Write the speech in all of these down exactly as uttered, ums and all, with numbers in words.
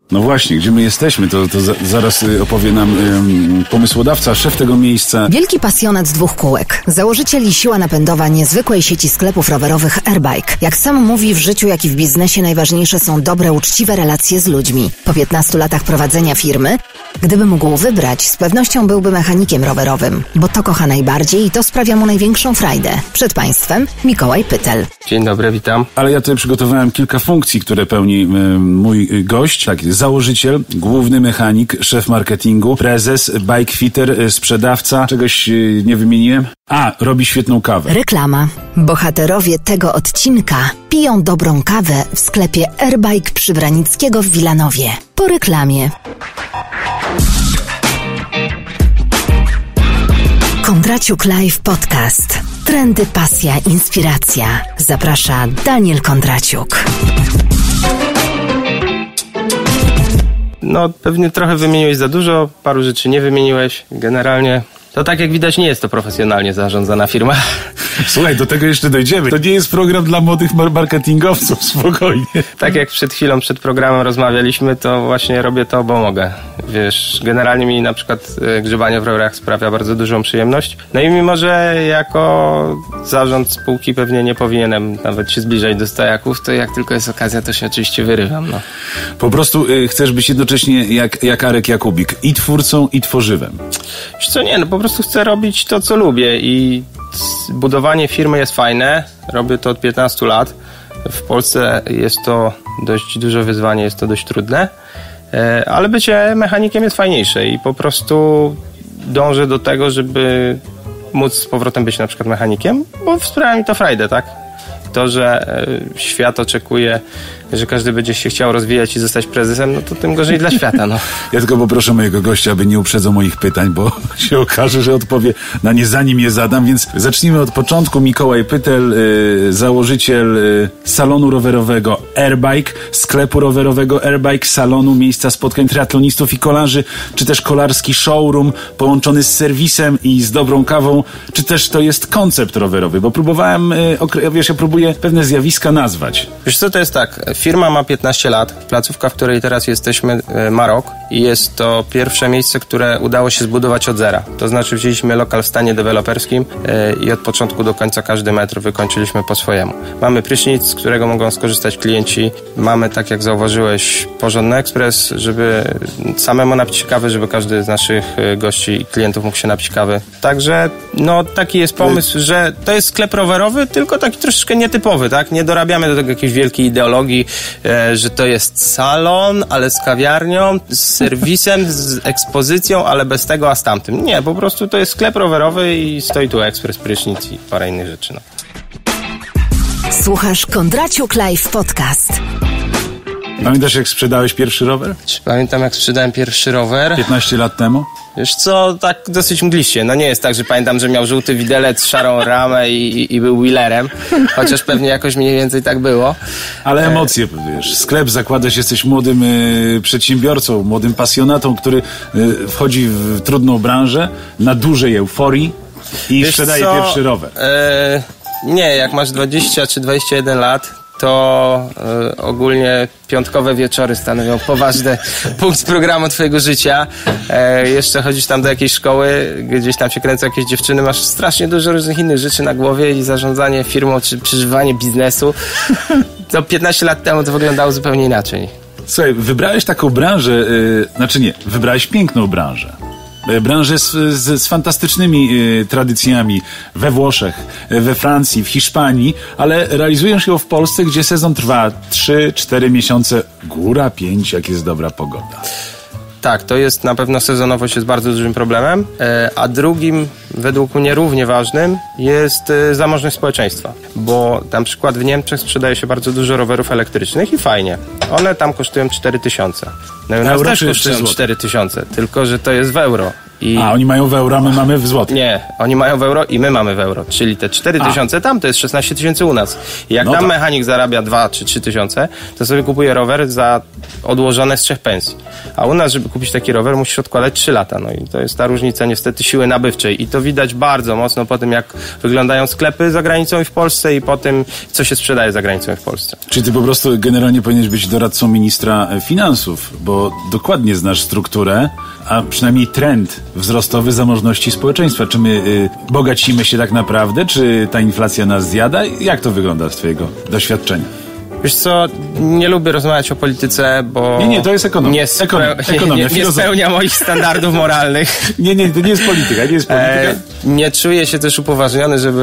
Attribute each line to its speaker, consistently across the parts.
Speaker 1: No właśnie, gdzie my jesteśmy, to, to za, zaraz opowie nam ym, pomysłodawca, szef tego miejsca.
Speaker 2: Wielki pasjonat dwóch kółek, założyciel i siła napędowa niezwykłej sieci sklepów rowerowych Airbike. Jak sam mówi, w życiu, jak i w biznesie najważniejsze są dobre, uczciwe relacje z ludźmi. Po piętnastu latach prowadzenia firmy, gdyby mógł wybrać, z pewnością byłby mechanikiem rowerowym, bo to kocha najbardziej i to sprawia mu największą frajdę. Przed Państwem Mikołaj Pytel.
Speaker 3: Dzień dobry, witam.
Speaker 1: Ale ja tutaj przygotowałem kilka funkcji, które pełni y, mój gość. Tak, założyciel, główny mechanik, szef marketingu, prezes, bike fitter, y, sprzedawca. Czegoś y, nie wymieniłem? A, robi świetną kawę.
Speaker 2: Reklama. Bohaterowie tego odcinka piją dobrą kawę w sklepie Airbike przy Branickiego w Wilanowie. Po reklamie. Kondraciuk Live Podcast. Trendy, pasja, inspiracja. Zaprasza Daniel Kondraciuk.
Speaker 3: No, pewnie trochę wymieniłeś za dużo, paru rzeczy nie wymieniłeś. Generalnie to tak jak widać nie jest to profesjonalnie zarządzana firma.
Speaker 1: Słuchaj, do tego jeszcze dojdziemy. To nie jest program dla młodych marketingowców, spokojnie.
Speaker 3: Tak jak przed chwilą, przed programem rozmawialiśmy, to właśnie robię to, bo mogę. Wiesz, generalnie mi na przykład grzebanie w rowerach sprawia bardzo dużą przyjemność. No i mimo, że jako zarząd spółki pewnie nie powinienem nawet się zbliżać do stojaków, to jak tylko jest okazja, to się oczywiście wyrywam. No.
Speaker 1: Po prostu y, chcesz być jednocześnie jak, jak Arek Jakubik, i twórcą, i tworzywem.
Speaker 3: Wiesz co, nie, no po prostu chcę robić to, co lubię i budowanie firmy jest fajne. Robię to od piętnastu lat. W Polsce jest to dość duże wyzwanie, jest to dość trudne, ale bycie mechanikiem jest fajniejsze i po prostu dążę do tego, żeby móc z powrotem być na przykład mechanikiem, bo sprawia mi to frajdę, tak? To, że świat oczekuje, że każdy będzie się chciał rozwijać i zostać prezesem, no to tym gorzej dla świata, no.
Speaker 1: Ja tylko poproszę mojego gościa, aby nie uprzedzał moich pytań, bo się okaże, że odpowie na nie zanim je zadam, więc zacznijmy od początku. Mikołaj Pytel, y, założyciel y, salonu rowerowego Airbike, sklepu rowerowego Airbike, salonu, miejsca spotkań triatlonistów i kolarzy, czy też kolarski showroom połączony z serwisem i z dobrą kawą, czy też to jest koncept rowerowy, bo próbowałem, y, okre- wiesz, ja próbuję pewne zjawiska nazwać.
Speaker 3: Wiesz co, to jest tak, firma ma piętnaście lat, placówka, w której teraz jesteśmy, ma rok i jest to pierwsze miejsce, które udało się zbudować od zera. To znaczy wzięliśmy lokal w stanie deweloperskim i od początku do końca każdy metr wykończyliśmy po swojemu. Mamy prysznic, z którego mogą skorzystać klienci. Mamy, tak jak zauważyłeś, porządny ekspres, żeby samemu napić się kawy, żeby każdy z naszych gości i klientów mógł się napić kawy. Także no taki jest pomysł, że to jest sklep rowerowy, tylko taki troszeczkę nietypowy, tak? Nie dorabiamy do tego jakiejś wielkiej ideologii, że to jest salon, ale z kawiarnią, z serwisem, z ekspozycją, ale bez tego, a z tamtym. Nie, po prostu to jest sklep rowerowy i stoi tu ekspres, prysznic i parę innych rzeczy. No.
Speaker 2: Słuchasz Kondraciuk Live Podcast.
Speaker 1: Pamiętasz, jak sprzedałeś pierwszy rower?
Speaker 3: Pamiętam, jak sprzedałem pierwszy rower.
Speaker 1: piętnaście lat temu?
Speaker 3: Wiesz co, tak dosyć mgliście. No nie jest tak, że pamiętam, że miał żółty widelec, szarą ramę i, i, i był wheelerem, chociaż pewnie jakoś mniej więcej tak było.
Speaker 1: Ale emocje, wiesz, sklep zakładasz, jesteś młodym y, przedsiębiorcą, młodym pasjonatą, który y, wchodzi w trudną branżę, na dużej euforii i
Speaker 3: Wiesz
Speaker 1: sprzedaje
Speaker 3: co?
Speaker 1: pierwszy rower.
Speaker 3: E, nie, jak masz dwadzieścia czy dwadzieścia jeden lat, to y, ogólnie piątkowe wieczory stanowią poważny punkt programu twojego życia. E, jeszcze chodzisz tam do jakiejś szkoły, gdzieś tam się kręcą jakieś dziewczyny, masz strasznie dużo różnych innych rzeczy na głowie i zarządzanie firmą czy przeżywanie biznesu. To piętnaście lat temu to wyglądało zupełnie inaczej.
Speaker 1: Słuchaj, wybrałeś taką branżę, y, znaczy nie, wybrałeś piękną branżę. Branżę z, z, z fantastycznymi y, tradycjami we Włoszech, we Francji, w Hiszpanii, ale realizujesz ją w Polsce, gdzie sezon trwa trzy cztery miesiące, góra pięć, jak jest dobra pogoda.
Speaker 3: Tak, to jest na pewno sezonowość jest bardzo dużym problemem, a drugim, według mnie równie ważnym, jest zamożność społeczeństwa, bo na przykład w Niemczech sprzedaje się bardzo dużo rowerów elektrycznych i fajnie. One tam kosztują cztery tysiące. No i u nas
Speaker 1: Euro
Speaker 3: też
Speaker 1: czy
Speaker 3: kosztują cztery tysiące, tylko że to jest w euro. I...
Speaker 1: A, oni mają w euro, a my mamy w złotych.
Speaker 3: Nie, oni mają w euro i my mamy w euro, czyli te cztery tysiące tam to jest szesnaście tysięcy u nas. I jak
Speaker 1: no
Speaker 3: tam
Speaker 1: tak.
Speaker 3: mechanik zarabia dwa czy trzy tysiące, to sobie kupuje rower za odłożone z trzech pensji. A u nas, żeby kupić taki rower, musisz odkładać trzy lata. No i to jest ta różnica niestety siły nabywczej. I to widać bardzo mocno po tym, jak wyglądają sklepy za granicą i w Polsce i po tym, co się sprzedaje za granicą i w Polsce.
Speaker 1: Czyli ty po prostu generalnie powinieneś być doradcą ministra finansów, bo dokładnie znasz strukturę, a przynajmniej trend wzrostowy zamożności społeczeństwa. Czy my y, bogacimy się tak naprawdę, czy ta inflacja nas zjada? Jak to wygląda z twojego doświadczenia?
Speaker 3: Wiesz co, nie lubię rozmawiać o polityce, bo...
Speaker 1: Nie, nie, to jest ekonomia.
Speaker 3: Nie, spre...
Speaker 1: Ekonomia, ekonomia,
Speaker 3: nie, nie spełnia moich standardów moralnych.
Speaker 1: Nie, nie, to nie jest polityka, nie jest polityka.
Speaker 3: E, nie czuję się też upoważniony, żeby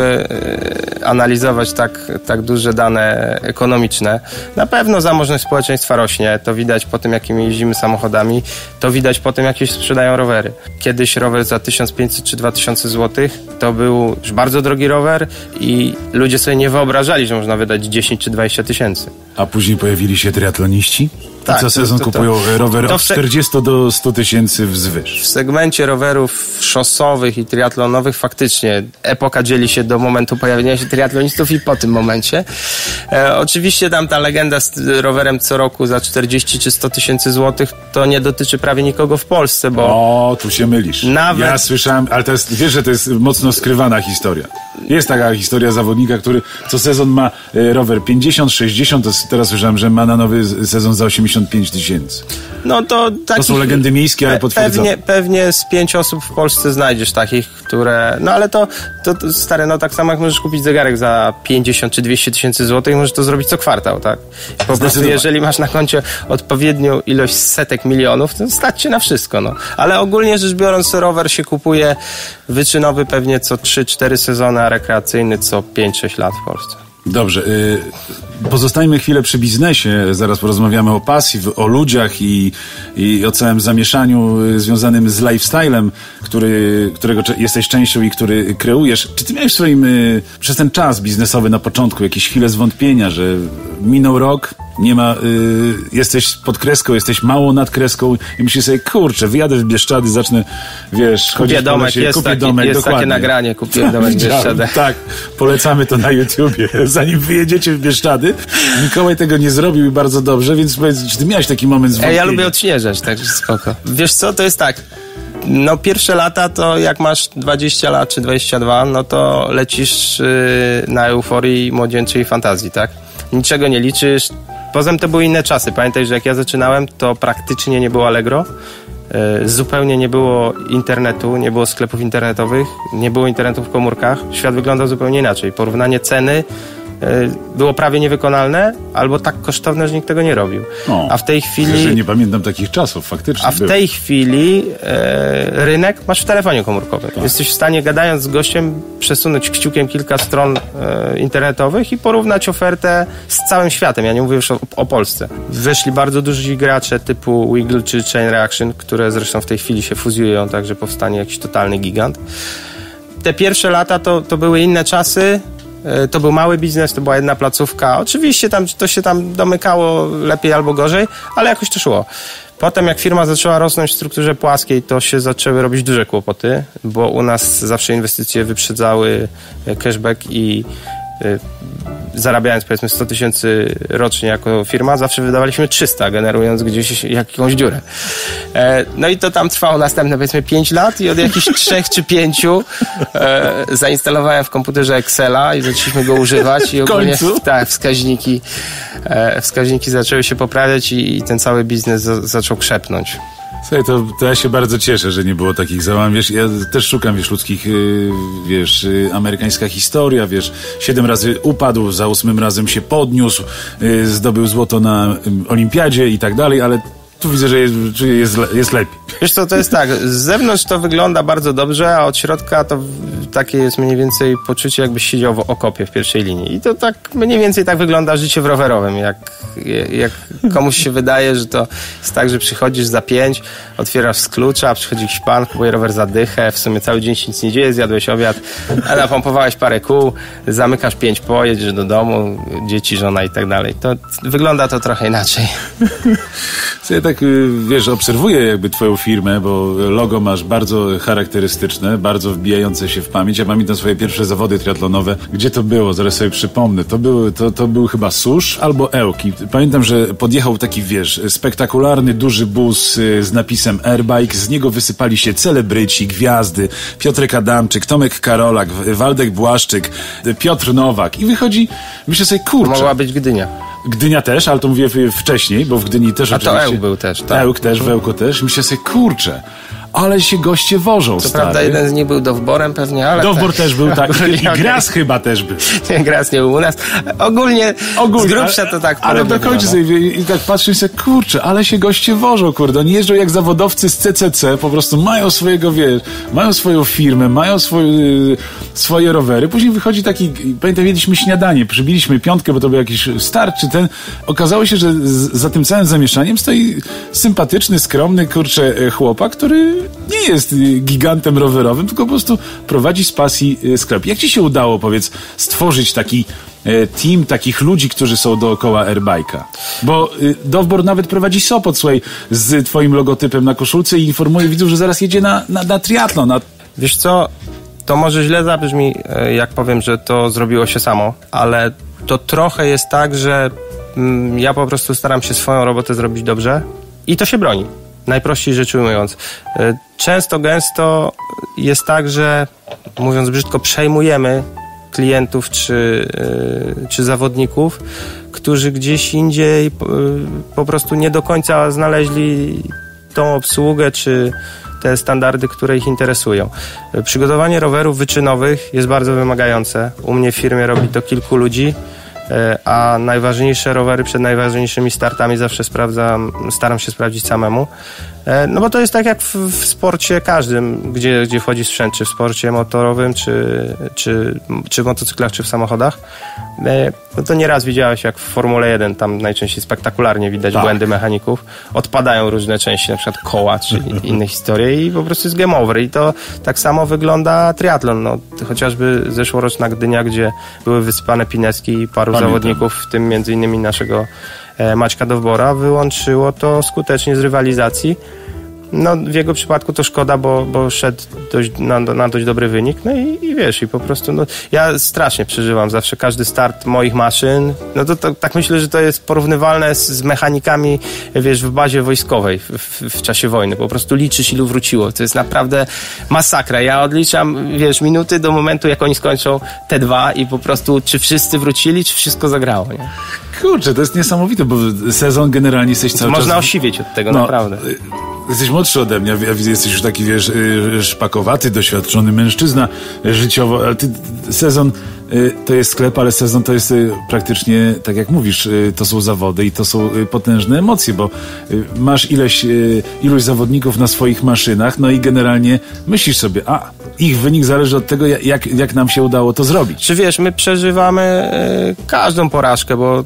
Speaker 3: e, analizować tak, tak duże dane ekonomiczne. Na pewno zamożność społeczeństwa rośnie, to widać po tym, jakimi jeździmy samochodami, to widać po tym, jakie się sprzedają rowery. Kiedyś rower za tysiąc pięćset czy dwa tysiące złotych to był już bardzo drogi rower i ludzie sobie nie wyobrażali, że można wydać dziesięć czy dwadzieścia tysięcy.
Speaker 1: A później pojawili się triatloniści?
Speaker 3: Tak,
Speaker 1: I co sezon
Speaker 3: to, to, to,
Speaker 1: kupują rowery
Speaker 3: to
Speaker 1: od
Speaker 3: w se-
Speaker 1: czterdziestu do stu tysięcy wzwyż.
Speaker 3: W segmencie rowerów szosowych i triatlonowych faktycznie epoka dzieli się do momentu pojawienia się triatlonistów i po tym momencie. E, oczywiście tam ta legenda z rowerem co roku za czterdzieści czy sto tysięcy złotych to nie dotyczy prawie nikogo w Polsce, bo...
Speaker 1: O, tu się mylisz.
Speaker 3: Nawet...
Speaker 1: Ja słyszałem, ale to jest, wiesz, że to jest mocno skrywana historia. Jest taka historia zawodnika, który co sezon ma e, rower pięćdziesiąt, sześćdziesiąt, to teraz słyszałem, że ma na nowy sezon za osiemdziesiąt pięć tysięcy.
Speaker 3: No to, takich,
Speaker 1: to są legendy miejskie, ale potwierdzone.
Speaker 3: Pewnie, pewnie z pięć osób w Polsce znajdziesz takich, które... No ale to, to, to stare, no tak samo jak możesz kupić zegarek za pięćdziesiąt czy dwieście tysięcy złotych, możesz to zrobić co kwartał, tak? Po prostu jeżeli masz na koncie odpowiednią ilość setek milionów, to stać cię na wszystko, no. Ale ogólnie rzecz biorąc, rower się kupuje wyczynowy pewnie co trzy cztery sezony, a rekreacyjny co pięć sześć lat w Polsce.
Speaker 1: Dobrze. Y, pozostańmy chwilę przy biznesie. Zaraz porozmawiamy o pasji, o ludziach i, i o całym zamieszaniu y, związanym z lifestylem, który, którego cze- jesteś częścią i który kreujesz. Czy ty miałeś w swoim, y, przez ten czas biznesowy na początku jakieś chwile zwątpienia, że minął rok, nie ma, y, jesteś pod kreską, jesteś mało nad kreską i myślisz sobie, kurczę, wyjadę w Bieszczady, zacznę, wiesz,
Speaker 3: Kupię
Speaker 1: chodzić
Speaker 3: domek,
Speaker 1: po lesie,
Speaker 3: jest,
Speaker 1: kupię
Speaker 3: taki,
Speaker 1: domek,
Speaker 3: jest
Speaker 1: dokładnie.
Speaker 3: takie nagranie, kupiłem domek w Bieszczadach.
Speaker 1: Tak, polecamy to na YouTubie. Zanim wyjedziecie w Bieszczady, Mikołaj tego nie zrobił i bardzo dobrze, więc powiedz, czy ty miałeś taki moment zwątpienia?
Speaker 3: Ja lubię odśnieżać, także spoko. Wiesz co, to jest tak, no pierwsze lata to jak masz dwadzieścia lat czy dwadzieścia dwa, no to lecisz yy, na euforii młodzieńczej fantazji, tak? Niczego nie liczysz. Poza tym to były inne czasy. Pamiętaj, że jak ja zaczynałem, to praktycznie nie było Allegro. Yy, zupełnie nie było internetu, nie było sklepów internetowych, nie było internetu w komórkach. Świat wyglądał zupełnie inaczej. Porównanie ceny było prawie niewykonalne, albo tak kosztowne, że nikt tego nie robił.
Speaker 1: O,
Speaker 3: a w tej chwili...
Speaker 1: Że nie pamiętam takich czasów, faktycznie.
Speaker 3: A w
Speaker 1: były.
Speaker 3: tej chwili e, rynek masz w telefonie komórkowym. Tak. Jesteś w stanie, gadając z gościem, przesunąć kciukiem kilka stron e, internetowych i porównać ofertę z całym światem. Ja nie mówię już o, o Polsce. Weszli bardzo duży gracze typu Wiggle czy Chain Reaction, które zresztą w tej chwili się fuzjują, także powstanie jakiś totalny gigant. Te pierwsze lata to, to były inne czasy. To był mały biznes, to była jedna placówka. Oczywiście tam to się tam domykało lepiej albo gorzej, ale jakoś to szło. Potem jak firma zaczęła rosnąć w strukturze płaskiej, to się zaczęły robić duże kłopoty, bo u nas zawsze inwestycje wyprzedzały cashback i y, zarabiając powiedzmy sto tysięcy rocznie jako firma, zawsze wydawaliśmy trzysta, generując gdzieś jakąś dziurę. E, no i to tam trwało następne powiedzmy pięć lat i od jakichś trzech czy pięciu e, zainstalowałem w komputerze Excela i zaczęliśmy go używać i ogólnie tak, wskaźniki, e, wskaźniki zaczęły się poprawiać i, i ten cały biznes za, zaczął krzepnąć.
Speaker 1: Słuchaj, to, to ja się bardzo cieszę, że nie było takich załam. Wiesz, ja też szukam, wiesz, ludzkich, yy, wiesz, yy, amerykańska historia, wiesz, siedem razy upadł, za ósmym razem się podniósł, yy, zdobył złoto na yy, olimpiadzie i tak dalej, ale tu widzę, że jest, jest, jest lepiej.
Speaker 3: Wiesz co, to jest tak, z zewnątrz to wygląda bardzo dobrze, a od środka to takie jest mniej więcej poczucie, jakbyś siedział w okopie w pierwszej linii. I to tak mniej więcej tak wygląda życie w rowerowym. Jak, jak komuś się wydaje, że to jest tak, że przychodzisz za pięć, otwierasz z klucza, przychodzi jakiś pan, kupuje rower za dychę, w sumie cały dzień się nic nie dzieje, zjadłeś obiad, a napompowałeś parę kół, zamykasz pięć po, jedziesz do domu, dzieci, żona i tak dalej. To wygląda to trochę inaczej.
Speaker 1: Słuchaj, tak, wiesz, obserwuję jakby twoją firmę, bo logo masz bardzo charakterystyczne, bardzo wbijające się w pamięć. Ja pamiętam swoje pierwsze zawody triatlonowe. Gdzie to było? Zaraz sobie przypomnę. To był, to, to był chyba Susz albo Ełki. Pamiętam, że podjechał taki, wiesz, spektakularny, duży bus z napisem Airbike. Z niego wysypali się celebryci, gwiazdy. Piotrek Adamczyk, Tomek Karolak, Waldek Błaszczyk, Piotr Nowak. I wychodzi, myślę sobie, kurczę.
Speaker 3: To mogła być Gdynia.
Speaker 1: Gdynia też, ale to mówię wcześniej, bo w Gdyni też
Speaker 3: A
Speaker 1: oczywiście...
Speaker 3: to Ełk był też, tak.
Speaker 1: Ełk też, w Ełku też. Myślę sobie, kurczę, ale się goście wożą,
Speaker 3: Co
Speaker 1: stary.
Speaker 3: prawda jeden z nich był Dowborem pewnie, ale...
Speaker 1: Dowbor
Speaker 3: tak.
Speaker 1: też był, tak. I Gras chyba też był.
Speaker 3: Nie, Gras nie był u nas. Ogólnie, Ogólnie z grubsza to tak.
Speaker 1: Ale dokończę sobie i tak patrzę sobie, kurczę, ale się goście wożą, kurde. Oni jeżdżą jak zawodowcy z C C C, po prostu mają swojego, wiesz, mają swoją firmę, mają swoje, swoje rowery. Później wychodzi taki, pamiętam, jedliśmy śniadanie, przybiliśmy piątkę, bo to był jakiś start, czy ten. Okazało się, że z, za tym całym zamieszaniem stoi sympatyczny, skromny, kurczę, chłopak, który nie jest gigantem rowerowym, tylko po prostu prowadzi z pasji sklep. Jak ci się udało, powiedz, stworzyć taki team takich ludzi, którzy są dookoła Airbike'a? Bo Dowbor nawet prowadzi Sopot, słuchaj, z twoim logotypem na koszulce i informuje widzów, że zaraz jedzie na, na, na triatlon. Na...
Speaker 3: Wiesz co, to może źle zabrzmi, jak powiem, że to zrobiło się samo, ale to trochę jest tak, że mm, ja po prostu staram się swoją robotę zrobić dobrze i to się broni. Najprościej rzecz ujmując. Często, gęsto jest tak, że mówiąc brzydko, przejmujemy klientów czy, czy zawodników, którzy gdzieś indziej po prostu nie do końca znaleźli tą obsługę czy te standardy, które ich interesują. Przygotowanie rowerów wyczynowych jest bardzo wymagające. U mnie w firmie robi to kilku ludzi, a najważniejsze rowery przed najważniejszymi startami zawsze sprawdzam, staram się sprawdzić samemu. No bo to jest tak jak w, w sporcie każdym, gdzie, gdzie wchodzi sprzęt, czy w sporcie motorowym, czy, czy, czy w motocyklach, czy w samochodach. No to nieraz widziałeś, jak w Formule jeden, tam najczęściej spektakularnie widać tak. błędy mechaników. Odpadają różne części, na przykład koła, czy inne historie i po prostu jest game over. I to tak samo wygląda triatlon. No, chociażby zeszłoroczna Gdynia, gdzie były wysypane pineski i paru Pamiętam. zawodników, w tym między innymi naszego Maćka Dowbora, wyłączyło to skutecznie z rywalizacji. No, w jego przypadku to szkoda, bo, bo szedł dość, na, na dość dobry wynik. No i, i wiesz, i po prostu, no, ja strasznie przeżywam zawsze każdy start moich maszyn. No to, to tak myślę, że to jest porównywalne z, z mechanikami, wiesz, w bazie wojskowej w, w, w czasie wojny. Po prostu liczysz, ilu wróciło. To jest naprawdę masakra. Ja odliczam, wiesz, minuty do momentu, jak oni skończą te dwa i po prostu, czy wszyscy wrócili, czy wszystko zagrało, nie?
Speaker 1: Kurczę, to jest niesamowite, bo sezon generalnie jesteś cały
Speaker 3: Można
Speaker 1: czas...
Speaker 3: Można osiwieć od tego,
Speaker 1: no,
Speaker 3: naprawdę.
Speaker 1: Jesteś młodszy ode mnie, ja widzę, jesteś już taki, wiesz, szpakowaty, doświadczony mężczyzna życiowo, ale ty, sezon to jest sklep, ale sezon to jest praktycznie, tak jak mówisz, to są zawody i to są potężne emocje, bo masz ileś, ilość zawodników na swoich maszynach, no i generalnie myślisz sobie, a ich wynik zależy od tego, jak, jak nam się udało to zrobić.
Speaker 3: Czy wiesz, my przeżywamy każdą porażkę, bo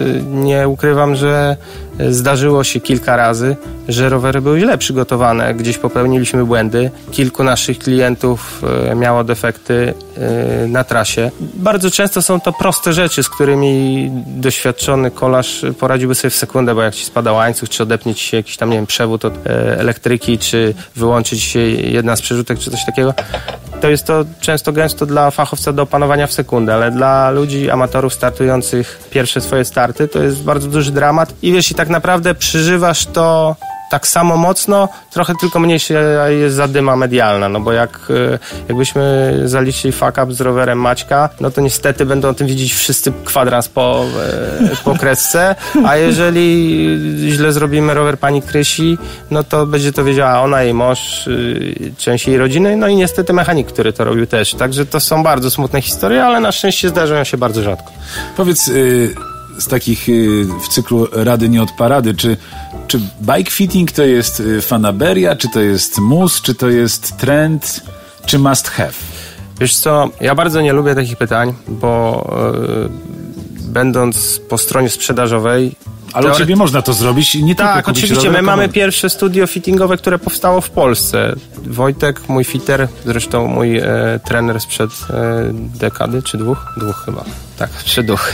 Speaker 3: nie ukrywam, że zdarzyło się kilka razy, że rowery były źle przygotowane, gdzieś popełniliśmy błędy. Kilku naszych klientów miało defekty na trasie. Bardzo często są to proste rzeczy, z którymi doświadczony kolarz poradziłby sobie w sekundę, bo jak ci spada łańcuch, czy odepnie ci się jakiś tam, nie wiem, przewód od elektryki, czy wyłączy ci się jedna z przerzutek, czy coś takiego. To jest to często gęsto dla fachowca do opanowania w sekundę, ale dla ludzi, amatorów startujących pierwsze swoje starty, to jest bardzo duży dramat i wiesz, i tak naprawdę przeżywasz to tak samo mocno, trochę tylko mniejsza jest zadyma medialna, no bo jak jakbyśmy zaliczyli fuck up z rowerem Maćka, no to niestety będą o tym widzieć wszyscy kwadrans po, po kresce, a jeżeli źle zrobimy rower pani Krysi, no to będzie to wiedziała ona, jej mąż, część jej rodziny, no i niestety mechanik, który to robił też. Także to są bardzo smutne historie, ale na szczęście zdarzają się bardzo rzadko.
Speaker 1: Powiedz... Y- z takich y, w cyklu Rady nie od parady, czy, czy bike fitting to jest y, fanaberia, czy to jest mus, czy to jest trend, czy must have?
Speaker 3: Wiesz co, ja bardzo nie lubię takich pytań, bo y, będąc po stronie sprzedażowej...
Speaker 1: Ale teoret... u ciebie można to zrobić, nie tylko
Speaker 3: Tak, oczywiście, my mamy pierwsze studio fittingowe, które powstało w Polsce. Wojtek, mój fitter, zresztą mój e, trener sprzed e, dekady, czy dwóch? Dwóch chyba. tak, Przyduch.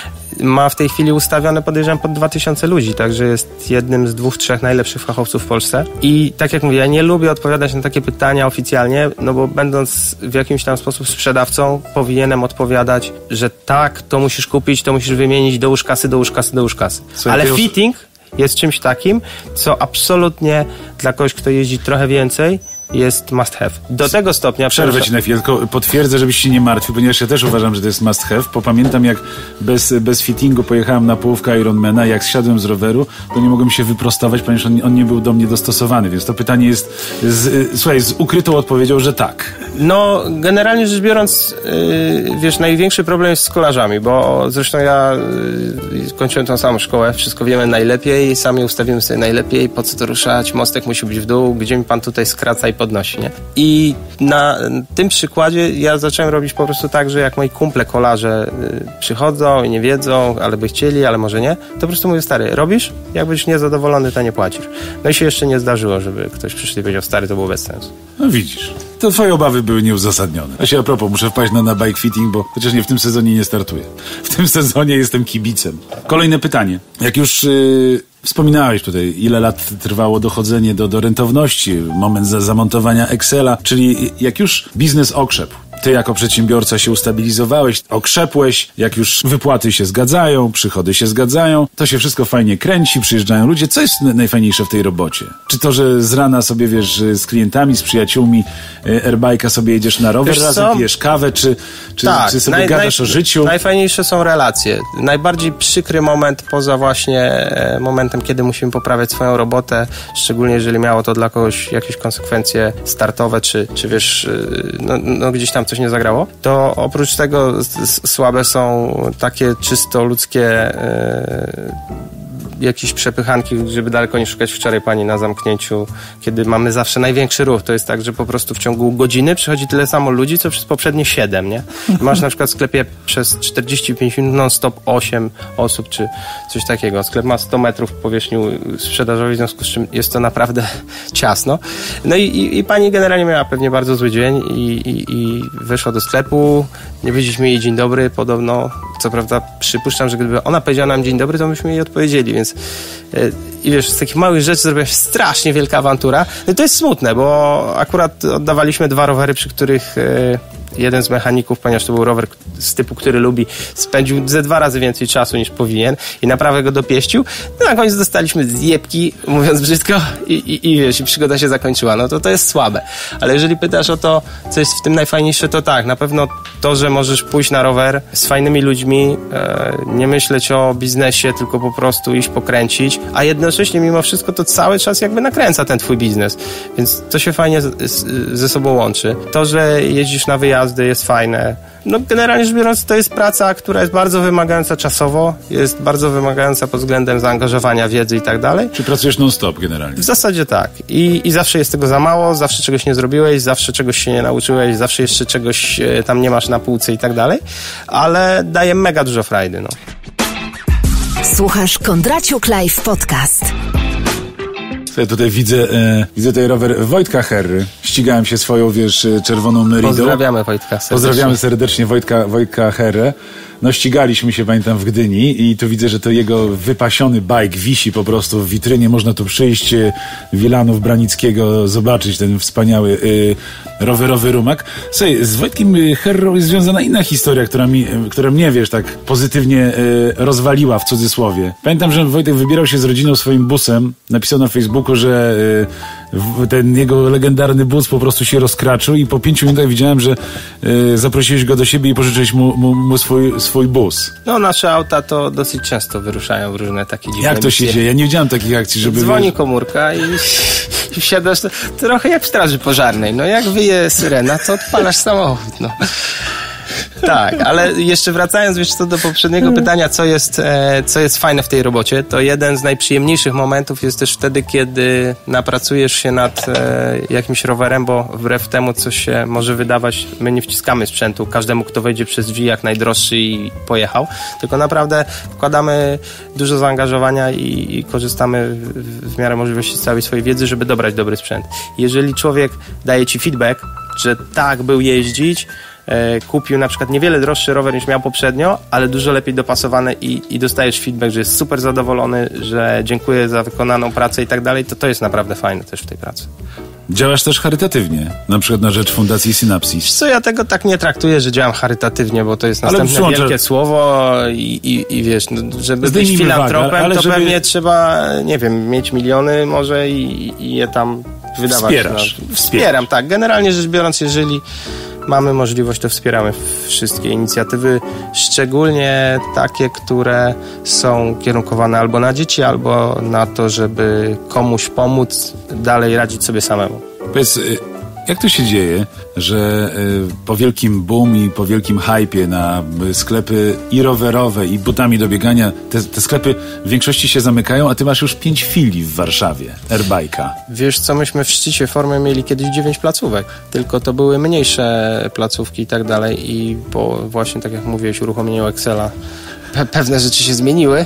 Speaker 3: Ma w tej chwili ustawione, podejrzewam, pod dwa tysiące ludzi, także jest jednym z dwóch, trzech najlepszych fachowców w Polsce. I tak jak mówię, ja nie lubię odpowiadać na takie pytania oficjalnie, no bo będąc w jakimś tam sposób sprzedawcą, powinienem odpowiadać, że tak, to musisz kupić, to musisz wymienić, dołóż kasy, dołóż kasy, dołóż kasy.
Speaker 1: Słuchaj,
Speaker 3: Ale
Speaker 1: już...
Speaker 3: fitting jest czymś takim, co absolutnie dla kogoś, kto jeździ trochę więcej, jest must have. Do tego stopnia...
Speaker 1: Przerwę ci na chwilę, tylko potwierdzę, żebyś się nie martwił, ponieważ ja też uważam, że to jest must have, bo pamiętam, jak bez, bez fittingu pojechałem na połówkę Ironmana, jak zsiadłem z roweru, to nie mogłem się wyprostować, ponieważ on, on nie był do mnie dostosowany, więc to pytanie jest, z, słuchaj, z ukrytą odpowiedzią, że tak.
Speaker 3: No, generalnie rzecz biorąc, yy, wiesz, największy problem jest z kolarzami, bo zresztą ja yy, kończyłem tą samą szkołę, wszystko wiemy najlepiej, sami ustawimy sobie najlepiej, po co to ruszać, mostek musi być w dół, gdzie mi pan tutaj skraca i podnosi, nie? I na tym przykładzie ja zacząłem robić po prostu tak, że jak moi kumple kolarze yy, przychodzą i nie wiedzą, ale by chcieli, ale może nie, to po prostu mówię, stary, robisz? Jak będziesz niezadowolony, to nie płacisz. No i się jeszcze nie zdarzyło, żeby ktoś przyszedł i powiedział, stary, to było bez sensu.
Speaker 1: No widzisz, to twoje obawy były nieuzasadnione. A się a propos, muszę wpaść na, na bike fitting, bo chociaż nie w tym sezonie nie startuję. W tym sezonie jestem kibicem. Kolejne pytanie. Jak już yy, wspominałeś tutaj, ile lat trwało dochodzenie do, do rentowności, moment za, zamontowania Excela, czyli jak już biznes okrzepł, ty jako przedsiębiorca się ustabilizowałeś, okrzepłeś, jak już wypłaty się zgadzają, przychody się zgadzają, to się wszystko fajnie kręci, przyjeżdżają ludzie. Co jest najfajniejsze w tej robocie? Czy to, że z rana sobie, wiesz, z klientami, z przyjaciółmi airbike'a sobie jedziesz na rower,
Speaker 3: Wiesz
Speaker 1: razem
Speaker 3: co?
Speaker 1: pijesz kawę, czy, czy,
Speaker 3: Tak,
Speaker 1: czy sobie
Speaker 3: naj,
Speaker 1: gadasz
Speaker 3: naj,
Speaker 1: o życiu?
Speaker 3: Najfajniejsze są relacje. Najbardziej przykry moment, poza właśnie e, momentem, kiedy musimy poprawiać swoją robotę, szczególnie jeżeli miało to dla kogoś jakieś konsekwencje startowe, czy, czy wiesz, e, no, no gdzieś tam coś nie zagrało, to oprócz tego s- s- słabe są takie czysto ludzkie e, jakieś przepychanki, żeby daleko nie szukać. Wczoraj pani na zamknięciu, kiedy mamy zawsze największy ruch, to jest tak, że po prostu w ciągu godziny przychodzi tyle samo ludzi, co przez poprzednie siedem, nie? Masz na przykład w sklepie przez czterdzieści pięć minut non-stop osiem osób, czy coś takiego. Sklep ma sto metrów powierzchni sprzedażowej, w związku z czym jest to naprawdę ciasno. No i, i, i pani generalnie miała pewnie bardzo zły dzień i, i, i wyszła do sklepu, nie powiedzieliśmy jej dzień dobry, podobno, co prawda przypuszczam, że gdyby ona powiedziała nam dzień dobry, to byśmy jej odpowiedzieli, więc i wiesz, z takich małych rzeczy zrobiła się strasznie wielka awantura. No to jest smutne, bo akurat oddawaliśmy dwa rowery, przy których jeden z mechaników, ponieważ to był rower z typu, który lubi, spędził ze dwa razy więcej czasu niż powinien i naprawdę go dopieścił. No na koniec dostaliśmy zjebki, mówiąc brzydko, i, i, i wiesz, i przygoda się zakończyła. No to to jest słabe. Ale jeżeli pytasz o to, co jest w tym najfajniejsze, to tak, na pewno to, że możesz pójść na rower z fajnymi ludźmi, e, nie myśleć o biznesie, tylko po prostu iść pokręcić, a jednocześnie mimo wszystko to cały czas jakby nakręca ten twój biznes. Więc to się fajnie z, z, ze sobą łączy. To, że jeździsz na wyjazd, jest fajne. No generalnie rzecz biorąc, to jest praca, która jest bardzo wymagająca czasowo, jest bardzo wymagająca pod względem zaangażowania, wiedzy i tak dalej.
Speaker 1: Czy pracujesz non-stop generalnie?
Speaker 3: W zasadzie tak. I, I zawsze jest tego za mało, zawsze czegoś nie zrobiłeś, zawsze czegoś się nie nauczyłeś, zawsze jeszcze czegoś e, tam nie masz na półce i tak dalej, ale daje mega dużo frajdy, no.
Speaker 2: Słuchasz Kondraciuk Live Podcast.
Speaker 1: Ja tutaj widzę, e, widzę tutaj rower Wojtka Herry. Ścigałem się swoją, wiesz, czerwoną Meridą.
Speaker 3: Pozdrawiamy Wojtka serdecznie.
Speaker 1: Pozdrawiamy serdecznie Wojtka, Wojtka Herrę. No ścigaliśmy się, pamiętam, w Gdyni i tu widzę, że to jego wypasiony bike wisi po prostu w witrynie. Można tu przyjść, e, Wilanów Branickiego, zobaczyć ten wspaniały e, rowerowy rumak. Słuchaj, z Wojtkiem Herrą jest związana inna historia, która, mi, która mnie, wiesz, tak pozytywnie e, rozwaliła w cudzysłowie. Pamiętam, że Wojtek wybierał się z rodziną swoim busem. Napisał na Facebooku, że e, ten jego legendarny bus po prostu się rozkraczył i po pięciu minutach widziałem, że e, zaprosiłeś go do siebie i pożyczyłeś mu, mu, mu swój, swój bus.
Speaker 3: No nasze auta to dosyć często wyruszają w różne takie dziwne
Speaker 1: Jak to się
Speaker 3: misje.
Speaker 1: dzieje? Ja nie widziałem takich akcji, żeby...
Speaker 3: Dzwoni
Speaker 1: wiesz...
Speaker 3: komórka i, i wsiadasz, to, trochę jak w straży pożarnej. No jak wyje syrena, to odpalasz samochód, no. Tak, ale jeszcze wracając wiesz co do poprzedniego pytania, co jest, e, co jest fajne w tej robocie, to jeden z najprzyjemniejszych momentów jest też wtedy, kiedy napracujesz się nad e, jakimś rowerem, bo wbrew temu, co się może wydawać, my nie wciskamy sprzętu każdemu, kto wejdzie przez drzwi jak najdroższy i pojechał, tylko naprawdę wkładamy dużo zaangażowania i, i korzystamy w, w miarę możliwości z całej swojej wiedzy, żeby dobrać dobry sprzęt. Jeżeli człowiek daje ci feedback, że tak był jeździć, e, kupił na przykład niewiele droższy rower niż miał poprzednio, ale dużo lepiej dopasowany i, i dostajesz feedback, że jest super zadowolony, że dziękuję za wykonaną pracę i tak dalej, to to jest naprawdę fajne też w tej pracy.
Speaker 1: Działasz też charytatywnie, na przykład na rzecz Fundacji Synapsis.
Speaker 3: Co ja tego tak nie traktuję, że działam charytatywnie, bo to jest następne przyłączę... wielkie słowo i, i, i wiesz, no, żeby być filantropem, wagę, ale to żeby... pewnie trzeba, nie wiem, mieć miliony może i, i je tam wydawać.
Speaker 1: Wspierasz.
Speaker 3: No, wspieram, tak. Generalnie rzecz biorąc, jeżeli mamy możliwość, to wspieramy wszystkie inicjatywy, szczególnie takie, które są kierunkowane albo na dzieci, albo na to, żeby komuś pomóc dalej radzić sobie samemu.
Speaker 1: Powiedz, jak to się dzieje, że po wielkim boom i po wielkim hypie na sklepy i rowerowe, i butami do biegania, te, te sklepy w większości się zamykają, a ty masz już pięć filii w Warszawie, Airbike'a.
Speaker 3: Wiesz co, myśmy w szczycie formy mieli kiedyś dziewięć placówek, tylko to były mniejsze placówki i tak dalej i po właśnie, tak jak mówiłeś, uruchomieniu Excela pe- pewne rzeczy się zmieniły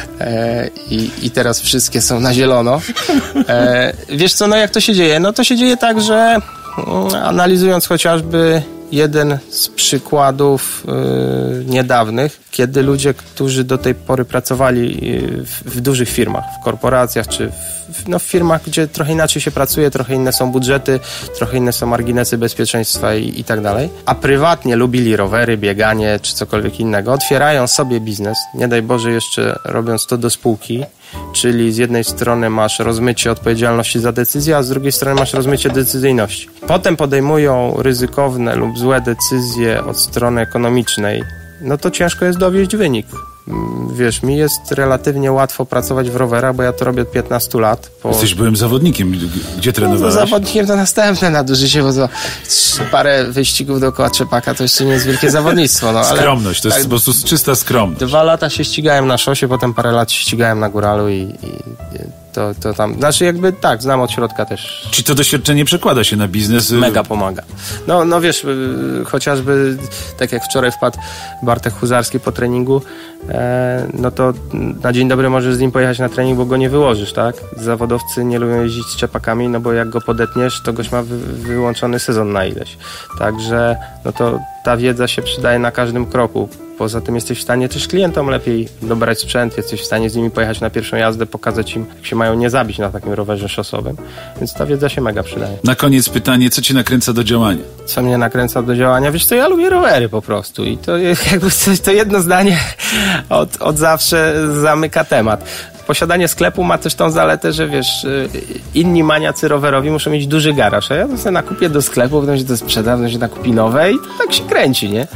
Speaker 3: e, i, i teraz wszystkie są na zielono. E, wiesz co, no jak to się dzieje? No to się dzieje tak, że analizując chociażby jeden z przykładów yy, niedawnych, kiedy ludzie, którzy do tej pory pracowali yy, w, w dużych firmach, w korporacjach, czy w, no, w firmach, gdzie trochę inaczej się pracuje, trochę inne są budżety, trochę inne są marginesy bezpieczeństwa i, i tak dalej, a prywatnie lubili rowery, bieganie, czy cokolwiek innego, otwierają sobie biznes, nie daj Boże jeszcze robiąc to do spółki, czyli z jednej strony masz rozmycie odpowiedzialności za decyzję, a z drugiej strony masz rozmycie decyzyjności. Potem podejmują ryzykowne lub złe decyzje od strony ekonomicznej, no to ciężko jest dowieść wynik. Wiesz, mi jest relatywnie łatwo pracować w rowerach, bo ja to robię od piętnastu lat. Po...
Speaker 1: Jesteś byłym zawodnikiem. Gdzie trenowałeś?
Speaker 3: No, zawodnikiem to następne nadużycie, bo to parę wyścigów dookoła Trzepaka to jeszcze nie jest wielkie zawodnictwo. No, ale
Speaker 1: skromność, to jest tak, po prostu czysta skromność.
Speaker 3: Dwa lata się ścigałem na szosie, potem parę lat się ścigałem na góralu i, i to, to tam, znaczy jakby tak, znam od środka też.
Speaker 1: Czy to doświadczenie przekłada się na biznes?
Speaker 3: Mega pomaga. No, no wiesz, yy, chociażby tak jak wczoraj wpadł Bartek Huzarski po treningu, e, no to na dzień dobry możesz z nim pojechać na trening, bo go nie wyłożysz, tak? Zawodowcy nie lubią jeździć z Trzepakami, no bo jak go podetniesz, to goś ma wy, wyłączony sezon na ileś. Także no to ta wiedza się przydaje na każdym kroku. Poza tym jesteś w stanie też klientom lepiej dobrać sprzęt, jesteś w stanie z nimi pojechać na pierwszą jazdę, pokazać im, jak się mają nie zabić na takim rowerze szosowym. Więc ta wiedza się mega przydaje.
Speaker 1: Na koniec pytanie, co cię nakręca do działania?
Speaker 3: Co mnie nakręca do działania? Wiesz co, ja lubię rowery po prostu i to jakby coś, to jedno zdanie od, od zawsze zamyka temat. Posiadanie sklepu ma też tą zaletę, że wiesz, inni maniacy rowerowi muszą mieć duży garaż, a ja to sobie nakupię do sklepu, potem się to sprzeda, potem się nakupi nowe i tak się kręci, nie?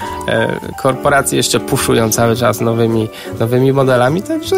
Speaker 3: Korporacje jeszcze puszują cały czas nowymi, nowymi modelami, także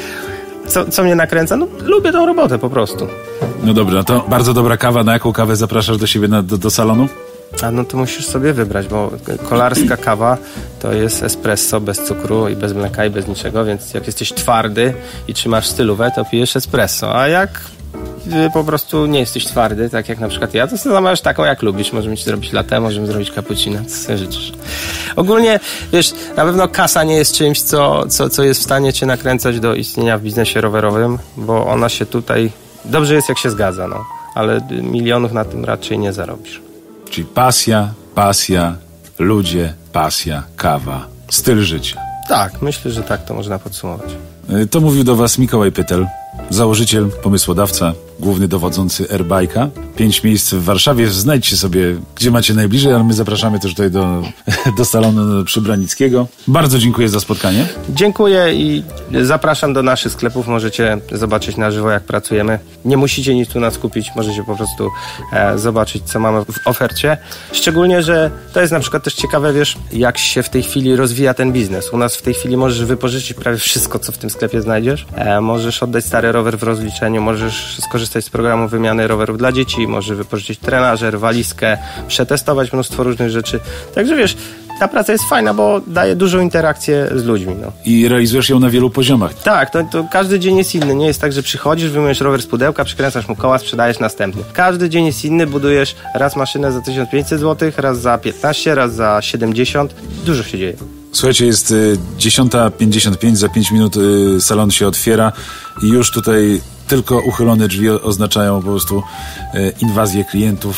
Speaker 3: co, co mnie nakręca? No, lubię tą robotę po prostu.
Speaker 1: No dobra, no to bardzo dobra kawa. Na jaką kawę zapraszasz do siebie na, do, do salonu?
Speaker 3: A no to musisz sobie wybrać, bo kolarska kawa to jest espresso bez cukru i bez mleka i bez niczego, więc jak jesteś twardy i trzymasz stylówę, to pijesz espresso, a jak po prostu nie jesteś twardy, tak jak na przykład ja, to sobie zamawiasz taką jak lubisz. Możemy ci zrobić latte, możemy zrobić cappuccino, co sobie życzysz. Ogólnie, wiesz, na pewno kasa nie jest czymś, co, co, co jest w stanie cię nakręcać do istnienia w biznesie rowerowym, bo ona się tutaj, dobrze jest jak się zgadza, no, ale milionów na tym raczej nie zarobisz.
Speaker 1: Czyli pasja, pasja, ludzie, pasja, kawa, styl życia.
Speaker 3: Tak, myślę, że tak to można podsumować.
Speaker 1: To mówił do was Mikołaj Pytel, założyciel, pomysłodawca, główny dowodzący Airbike'a. Pięć miejsc w Warszawie. Znajdźcie sobie, gdzie macie najbliżej, ale my zapraszamy też tutaj do, do salonu Przybranickiego. Bardzo dziękuję za spotkanie.
Speaker 3: Dziękuję i zapraszam do naszych sklepów. Możecie zobaczyć na żywo, jak pracujemy. Nie musicie nic tu nas kupić, możecie po prostu e, zobaczyć, co mamy w ofercie. Szczególnie, że to jest na przykład też ciekawe, wiesz, jak się w tej chwili rozwija ten biznes. U nas w tej chwili możesz wypożyczyć prawie wszystko, co w tym sklepie znajdziesz. E, możesz oddać stary rower w rozliczeniu, możesz skorzystać z programu wymiany rowerów dla dzieci, możesz wypożyczyć trenażer, walizkę, przetestować mnóstwo różnych rzeczy. Także wiesz, ta praca jest fajna, bo daje dużą interakcję z ludźmi. No.
Speaker 1: I realizujesz ją na wielu poziomach.
Speaker 3: Tak, to, to każdy dzień jest inny. Nie jest tak, że przychodzisz, wyjmujesz rower z pudełka, przykręcasz mu koła, sprzedajesz następny. Każdy dzień jest inny, budujesz raz maszynę za tysiąc pięćset złotych, raz za piętnaście, raz za siedemdziesiąt. Dużo się dzieje.
Speaker 1: Słuchajcie, jest y, dziesiąta pięćdziesiąt pięć, za pięć minut y, salon się otwiera i już tutaj tylko uchylone drzwi oznaczają po prostu y, inwazję klientów.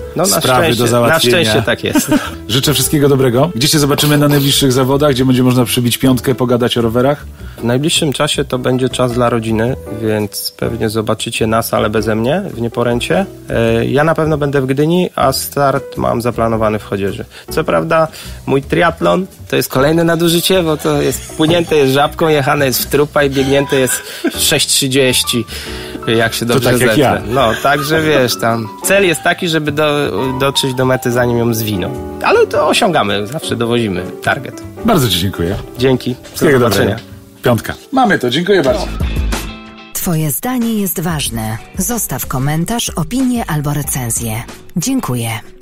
Speaker 3: no, na
Speaker 1: sprawy
Speaker 3: szczęście,
Speaker 1: do załatwienia.
Speaker 3: Na szczęście tak jest.
Speaker 1: Życzę wszystkiego dobrego. Gdzie cię zobaczymy na najbliższych zawodach? Gdzie będzie można przybić piątkę, pogadać o rowerach?
Speaker 3: W najbliższym czasie to będzie czas dla rodziny, więc pewnie zobaczycie nas, ale beze mnie w Nieporęcie. Ja na pewno będę w Gdyni, a start mam zaplanowany w Chodzieży. Co prawda mój triatlon to jest kolejne nadużycie, bo to jest płynięte jest żabką, jechane jest w trupa i biegnięte jest sześć trzydzieści, jak się dobrze
Speaker 1: tak jak
Speaker 3: zetrę.
Speaker 1: ja.
Speaker 3: No, także wiesz, tam cel jest taki, żeby do, dotrzeć do mety, zanim ją zwiną. Ale to osiągamy, zawsze dowozimy target.
Speaker 1: Bardzo ci dziękuję.
Speaker 3: Dzięki. Do
Speaker 1: Wszystkiego
Speaker 3: zobaczenia.
Speaker 1: dobrego. Piątka. Mamy to, dziękuję bardzo.
Speaker 2: Twoje zdanie jest ważne. Zostaw komentarz, opinię albo recenzję. Dziękuję.